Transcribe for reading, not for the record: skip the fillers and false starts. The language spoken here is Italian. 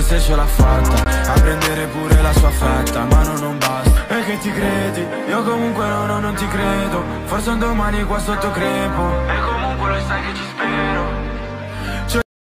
forse ce l'ha fatta a prendere pure la sua fetta, ma non basta. E che ti credi? Io comunque non ti credo. Forse un domani qua sotto crepo.